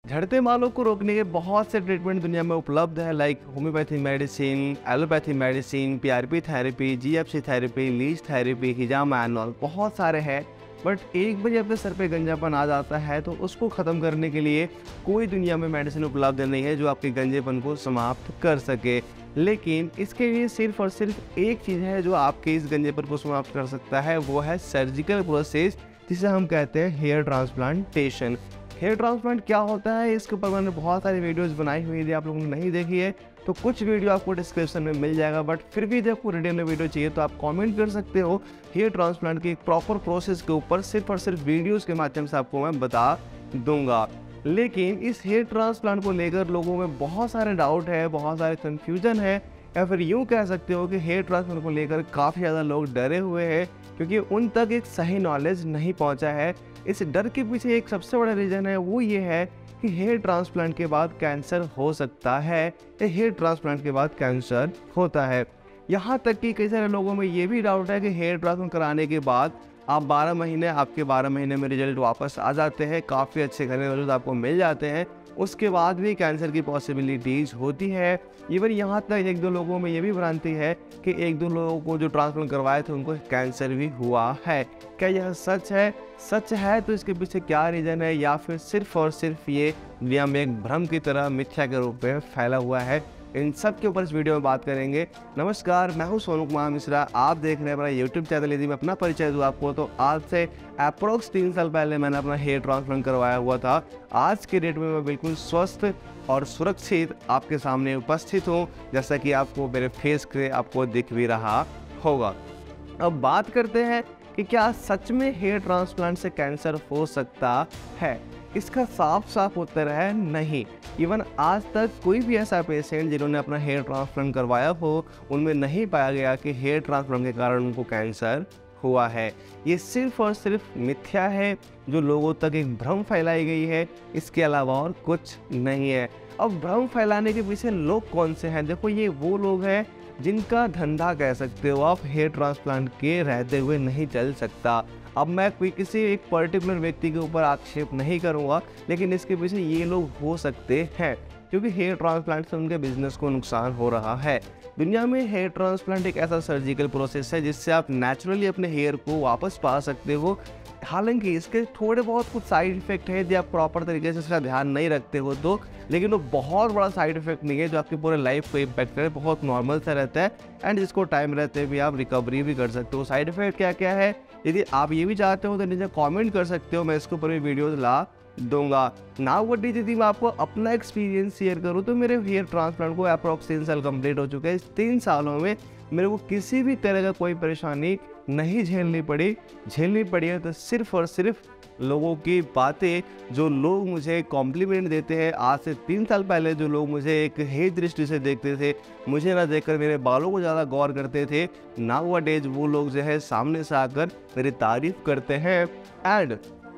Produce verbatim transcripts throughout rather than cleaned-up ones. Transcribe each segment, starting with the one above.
झड़ते बालों को रोकने के बहुत से ट्रीटमेंट दुनिया में उपलब्ध है, like homeopathy medicine, allopathy medicine, PRP therapy, GFC therapy, leech therapy, हिजामा एनॉल, बहुत सारे हैं। बट एक बार अपने सर पे गंजापन आ जाता है तो उसको ख़त्म करने के लिए कोई दुनिया में मेडिसिन उपलब्ध नहीं है जो आपके गंजेपन को समाप्त कर सके। लेकिन इसके लिए सिर्फ और सिर्फ एक चीज़ है जो आपके इस गंजेपन को समाप्त कर सकता है, वो है सर्जिकल प्रोसेस, जिसे हम कहते हैं हेयर ट्रांसप्लांटेशन। हेयर ट्रांसप्लांट क्या होता है, इसके ऊपर मैंने बहुत सारी वीडियोस बनाई हुई थी, आप लोगों ने नहीं देखी है तो कुछ वीडियो आपको डिस्क्रिप्शन में मिल जाएगा। बट फिर भी जब आपको डिटेल में वीडियो चाहिए तो आप कमेंट कर सकते हो। हेयर ट्रांसप्लांट की एक प्रॉपर प्रोसेस के ऊपर सिर्फ और सिर्फ वीडियोज़ के माध्यम से आपको मैं बता दूंगा। लेकिन इस हेयर ट्रांसप्लांट को लेकर लोगों में बहुत सारे डाउट है, बहुत सारे कन्फ्यूजन है, या फिर यूँ कह सकते हो कि हेयर ट्रांसप्लांट को लेकर काफ़ी ज़्यादा लोग डरे हुए हैं क्योंकि उन तक एक सही नॉलेज नहीं पहुंचा है। इस डर के पीछे एक सबसे बड़ा रीज़न है, वो ये है कि हेयर ट्रांसप्लांट के बाद कैंसर हो सकता है या हेयर ट्रांसप्लांट के बाद कैंसर होता है। यहाँ तक कि कई सारे लोगों में ये भी डाउट है कि हेयर ट्रांसप्लांट कराने के बाद आप बारह महीने आपके बारह महीने में रिजल्ट वापस आ जाते हैं, काफ़ी अच्छे घने रिजल्ट आपको मिल जाते हैं, उसके बाद भी कैंसर की पॉसिबिलिटीज़ होती है। इवन यहाँ तक एक दो लोगों में ये भी भ्रांति है कि एक दो लोगों को जो ट्रांसप्लांट करवाए थे उनको कैंसर भी हुआ है। क्या यह सच है? सच है तो इसके पीछे क्या रीज़न है, या फिर सिर्फ और सिर्फ ये दुनिया में एक भ्रम की तरह मिथ्या के रूप में फैला हुआ है? इन सब के ऊपर इस वीडियो में बात करेंगे। नमस्कार, मैं हूं सोनू कुमार मिश्रा, आप देख रहे हैं मेरा यूट्यूब चैनल। यदि मैं अपना परिचय दूं आपको तो आज से अप्रोक्स तीन साल पहले मैंने अपना हेयर ट्रांसप्लांट करवाया हुआ था। आज के डेट में मैं बिल्कुल स्वस्थ और सुरक्षित आपके सामने उपस्थित हूँ, जैसा कि आपको मेरे फेस से आपको दिख भी रहा होगा। अब बात करते हैं कि क्या सच में हेयर ट्रांसप्लांट से कैंसर हो सकता है। इसका साफ साफ उत्तर है नहीं। इवन आज तक कोई भी ऐसा पेशेंट जिन्होंने अपना हेयर ट्रांसप्लांट करवाया हो उनमें नहीं पाया गया कि हेयर ट्रांसप्लांट के कारण उनको कैंसर हुआ है। ये सिर्फ और सिर्फ मिथ्या है जो लोगों तक एक भ्रम फैलाई गई है, इसके अलावा और कुछ नहीं है। अब भ्रम फैलाने के पीछे लोग कौन से हैं? देखो, ये वो लोग हैं जिनका धंधा कह सकते हो आप हेयर ट्रांसप्लांट के रहते हुए नहीं चल सकता। अब मैं कोई किसी एक पर्टिकुलर व्यक्ति के ऊपर आक्षेप नहीं करूंगा, लेकिन इसके पीछे ये लोग हो सकते हैं क्योंकि हेयर ट्रांसप्लांट से उनके बिजनेस को नुकसान हो रहा है। दुनिया में हेयर ट्रांसप्लांट एक ऐसा सर्जिकल प्रोसेस है जिससे आप नेचुरली अपने हेयर को वापस पा सकते हो। हालांकि इसके थोड़े बहुत कुछ साइड इफेक्ट है यदि आप प्रॉपर तरीके से इसका ध्यान नहीं रखते हो तो, लेकिन वो बहुत बड़ा साइड इफेक्ट नहीं है जो आपकी पूरे लाइफ को इम्पैक्ट करे, बहुत नॉर्मल सा रहता है एंड जिसको टाइम रहते भी आप रिकवरी भी कर सकते हो। साइड इफेक्ट क्या क्या है, यदि आप ये भी चाहते हो तो नीचे कमेंट कर सकते हो, मैं इसके ऊपर भी वीडियोस ला दूंगा। नाउ व्हाट इज, यदि मैं आपको अपना एक्सपीरियंस शेयर करूं तो मेरे हेयर ट्रांसप्लांट को अप्रॉक्स तीन साल कंप्लीट हो चुके हैं। इस तीन सालों में मेरे को किसी भी तरह का कोई परेशानी नहीं झेलनी पड़ी। झेलनी पड़ी है तो सिर्फ और सिर्फ लोगों की बातें, जो लोग मुझे कॉम्प्लीमेंट देते हैं। आज से तीन साल पहले जो लोग मुझे एक हेय दृष्टि से देखते थे, मुझे ना देखकर मेरे बालों को ज़्यादा गौर करते थे, नाउअडेज वो लोग जो है सामने से आकर मेरी तारीफ करते हैं। एंड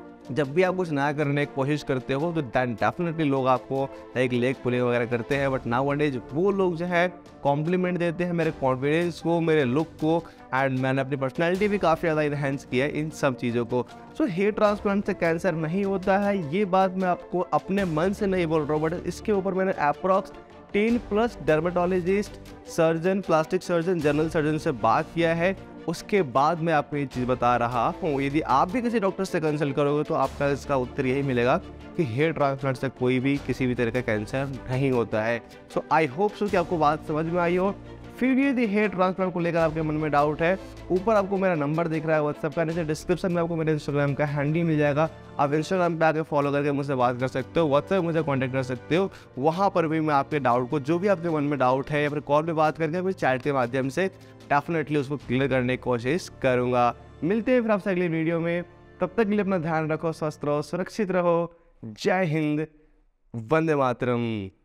जब भी आप कुछ नया करने की कोशिश करते हो तो दैन डेफिनेटली लोग आपको एक लेग पुलिंग वगैरह करते हैं, बट नाउअडेज वो लोग जो है कॉम्प्लीमेंट देते हैं मेरे कॉन्फिडेंस को, मेरे लुक को, एंड मैंने अपनी पर्सनैलिटी भी काफ़ी ज़्यादा इन्हेंस किया है इन सब चीज़ों को। सो हेयर ट्रांसप्लांट से कैंसर नहीं होता है, ये बात मैं आपको अपने मन से नहीं बोल रहा हूँ, बट इसके ऊपर मैंने approx ten plus dermatologist, surgeon, plastic surgeon, general surgeon से बात किया है। उसके बाद मैं आपको ये चीज़ बता रहा हूँ। यदि आप भी किसी डॉक्टर से कंसल्ट करोगे तो आपका इसका उत्तर यही मिलेगा कि हेयर ट्रांसप्लांट से कोई भी किसी भी तरह का कैंसर नहीं होता है। सो आई होप सो कि आपको बात समझ में आई हो। फिर यदि हेयर ट्रांसप्लांट को लेकर आपके मन में डाउट है, ऊपर आपको मेरा नंबर दिख रहा है व्हाट्सएप का, नीचे डिस्क्रिप्शन में आपको मेरे इंस्टाग्राम का हैंडल मिल जाएगा। आप इंस्टाग्राम पे आके फॉलो करके मुझसे बात कर सकते हो, व्हाट्सएप मुझे कांटेक्ट कर सकते हो। वहाँ पर भी मैं आपके डाउट को, जो भी आपके मन में डाउट है, या फिर कॉल पे बात करके फिर चैट के माध्यम से डेफिनेटली उसको क्लियर करने की कोशिश करूँगा। मिलते हैं फिर आपसे अगली वीडियो में, तब तक के लिए अपना ध्यान रखो, स्वस्थ रहो, सुरक्षित रहो। जय हिंद, वंदे मातरम।